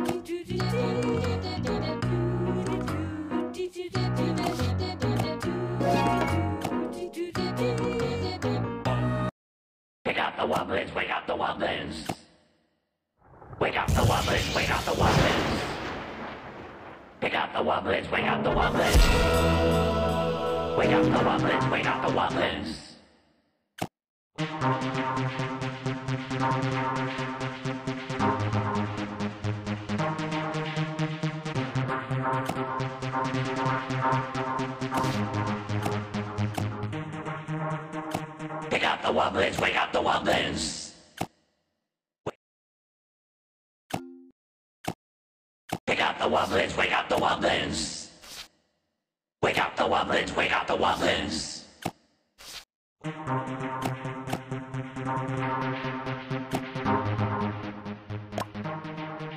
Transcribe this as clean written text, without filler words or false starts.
Wake up the wublins, wake up the wublins. Wake up the wublins, wake up the wublins. Wake up the wublins, wake up the wublins. Wake up the wublins, wake up the wublins. Wake up the wublins, wake up the wublins. Wake up the wublins, wake up the wublins. Wake up the wublins, wake up the wublins.